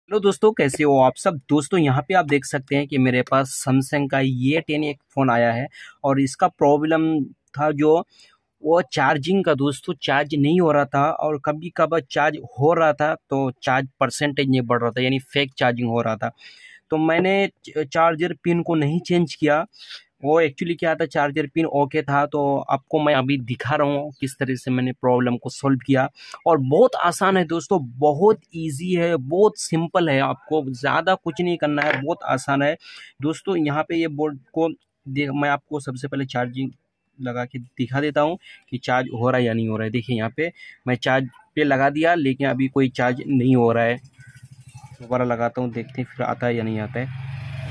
Hello दोस्तों, कैसे हो आप सब। दोस्तों यहाँ पे आप देख सकते हैं कि मेरे पास सैमसंग का ये 10 एक फ़ोन आया है और इसका प्रॉब्लम था जो वो चार्जिंग का। दोस्तों चार्ज नहीं हो रहा था और कभी कभार चार्ज हो रहा था तो चार्ज परसेंटेज नहीं बढ़ रहा था, यानी फेक चार्जिंग हो रहा था। तो मैंने चार्जर पिन को नहीं चेंज किया। वो एक्चुअली क्या था, चार्जर पिन ओके था। तो आपको मैं अभी दिखा रहा हूँ किस तरह से मैंने प्रॉब्लम को सॉल्व किया। और बहुत आसान है दोस्तों, बहुत इजी है, बहुत सिंपल है। आपको ज़्यादा कुछ नहीं करना है, बहुत आसान है दोस्तों। यहाँ पे ये बोर्ड को मैं आपको सबसे पहले चार्जिंग लगा के दिखा देता हूँ कि चार्ज हो रहा है या नहीं हो रहा है। देखिए यहाँ पे मैं चार्ज पे लगा दिया, लेकिन अभी कोई चार्ज नहीं हो रहा है। दोबारा लगाता हूँ, देखते हैं फिर आता है या नहीं आता है।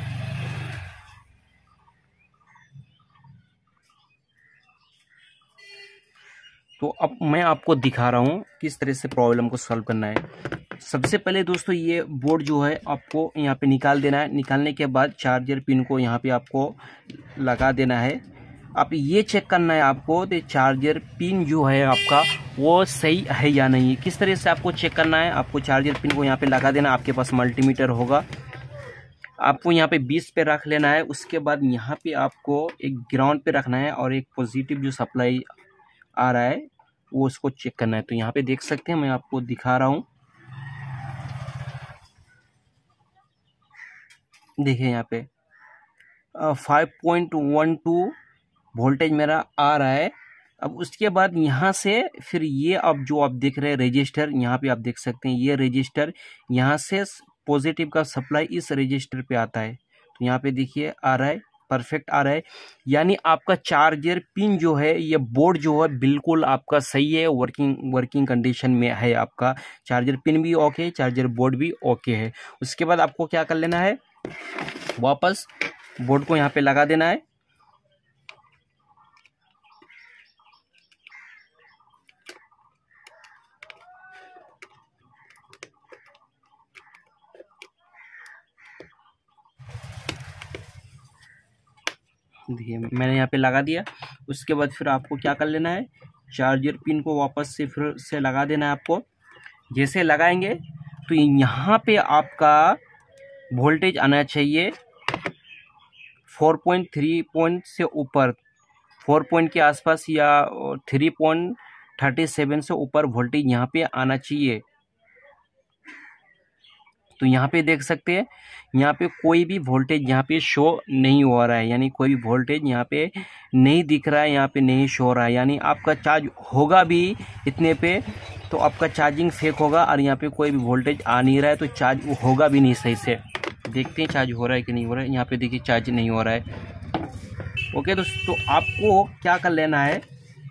तो अब मैं आपको दिखा रहा हूँ किस तरह से प्रॉब्लम को सॉल्व करना है। सबसे पहले दोस्तों ये बोर्ड जो है आपको यहाँ पे निकाल देना है। निकालने के बाद चार्जर पिन को यहाँ पे आपको लगा देना है। आप ये चेक करना है आपको तो चार्जर पिन जो है आपका वो सही है या नहीं। किस तरह से आपको चेक करना है, आपको चार्जर पिन को यहाँ पे लगा देना। आपके पास मल्टीमीटर होगा, आपको यहाँ पे 20 पे रख लेना है। उसके बाद यहाँ पे आपको एक ग्राउंड पे रखना है और एक पॉजिटिव जो सप्लाई आ रहा है वो उसको चेक करना है। तो यहाँ पे देख सकते हैं, मैं आपको दिखा रहा हूँ। देखिए यहाँ पे 5.12 वोल्टेज मेरा आ रहा है। अब उसके बाद यहाँ से फिर ये अब जो आप देख रहे हैं रजिस्टर, यहाँ पे आप देख सकते हैं ये रजिस्टर, यहाँ से पॉजिटिव का सप्लाई इस रजिस्टर पे आता है। तो यहाँ पे देखिए आ रहा है, परफेक्ट आ रहा है। यानी आपका चार्जर पिन जो है, ये बोर्ड जो है बिल्कुल आपका सही है, वर्किंग कंडीशन में है। आपका चार्जर पिन भी ओके, चार्जर बोर्ड भी ओके है। उसके बाद आपको क्या कर लेना है, वापस बोर्ड को यहाँ पे लगा देना है। देखिए मैंने यहाँ पे लगा दिया। उसके बाद फिर आपको क्या कर लेना है, चार्जर पिन को वापस से फिर से लगा देना है आपको। जैसे लगाएंगे तो यहाँ पे आपका वोल्टेज आना चाहिए 4.3 पॉइंट से ऊपर, 4 पॉइंट के आसपास या 3.37 से ऊपर वोल्टेज यहाँ पे आना चाहिए। तो यहाँ पे देख सकते हैं, यहाँ पे कोई भी वोल्टेज यहाँ पे शो नहीं हो रहा है, यानी कोई भी वोल्टेज यहाँ पे नहीं दिख रहा है, यहाँ पे नहीं शो हो रहा है। यानी आपका चार्ज होगा भी इतने पे तो आपका चार्जिंग फेक होगा, और यहाँ पे कोई भी वोल्टेज आ नहीं रहा है तो चार्ज होगा भी नहीं सही से। देखते हैं चार्ज हो रहा है कि नहीं हो रहा है। यहाँ पे देखिए चार्ज नहीं हो रहा है। ओके दोस्तों, आपको क्या कर लेना है,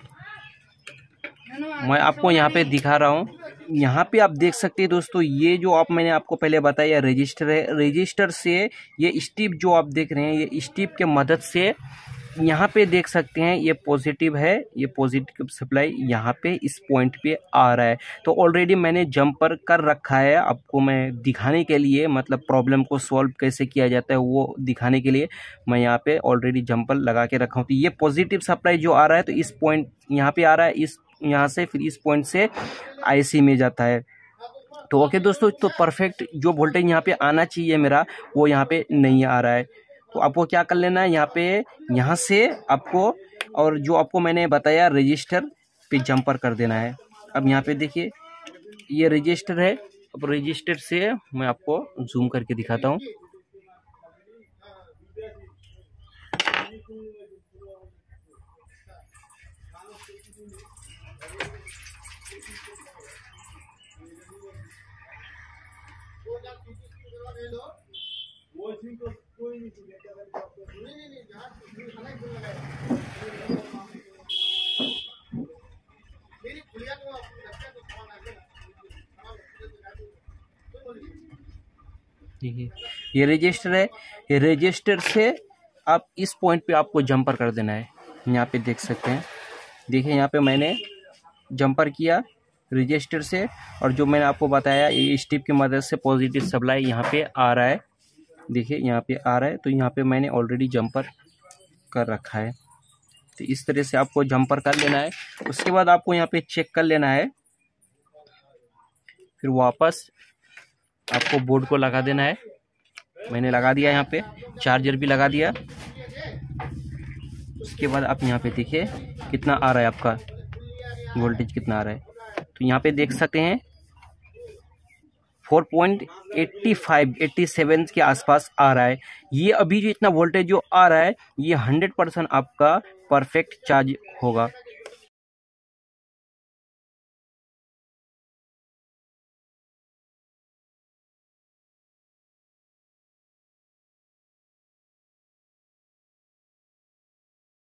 मैं आपको यहाँ पे दिखा रहा हूँ। यहाँ पे आप देख सकते हैं दोस्तों, ये जो आप मैंने आपको पहले बताया रजिस्टर है, रजिस्टर से ये स्टिप जो आप देख रहे हैं, ये स्टिप के मदद से यहाँ पे देख सकते हैं ये पॉजिटिव है, ये पॉजिटिव सप्लाई यहाँ पे इस पॉइंट पे आ रहा है। तो ऑलरेडी मैंने जंपर कर रखा है, आपको मैं दिखाने के लिए, मतलब प्रॉब्लम को सॉल्व कैसे किया जाता है वो दिखाने के लिए मैं यहाँ पे ऑलरेडी जंपर लगा के रखा हूँ। तो ये पॉजिटिव सप्लाई जो आ रहा है तो इस पॉइंट यहाँ पे आ रहा है, इस यहाँ से फिर इस पॉइंट से आईसी में जाता है। तो ओके दोस्तों, तो परफेक्ट जो वोल्टेज यहाँ पे आना चाहिए मेरा वो यहाँ पे नहीं आ रहा है। तो आपको क्या कर लेना है, यहाँ पे यहाँ से आपको, और जो आपको मैंने बताया रजिस्टर पे जंपर कर देना है। अब यहाँ पे देखिए ये रजिस्टर है। अब रजिस्टर से मैं आपको जूम करके दिखाता हूँ। देखिए ये रजिस्टर है, ये रजिस्टर से आप इस पॉइंट पे आपको जंपर कर देना है। यहाँ पे देख सकते हैं, देखिए यहाँ पे मैंने जंपर किया रजिस्टर से, और जो मैंने आपको बताया ये स्टिप की मदद से पॉजिटिव सप्लाई यहाँ पे आ रहा है। देखिए यहाँ पे आ रहा है, तो यहाँ पे मैंने ऑलरेडी जंपर कर रखा है। तो इस तरह से आपको जंपर कर लेना है। उसके बाद आपको यहाँ पे चेक कर लेना है, फिर वापस आपको बोर्ड को लगा देना है। मैंने लगा दिया यहाँ पे, चार्जर भी लगा दिया। उसके बाद आप यहाँ पे देखिए कितना आ रहा है आपका वोल्टेज, कितना आ रहा है। तो यहाँ पे देख सकते हैं 4.85 87 के आसपास आ रहा है। ये अभी जो इतना वोल्टेज जो आ रहा है ये 100% आपका परफेक्ट चार्ज होगा।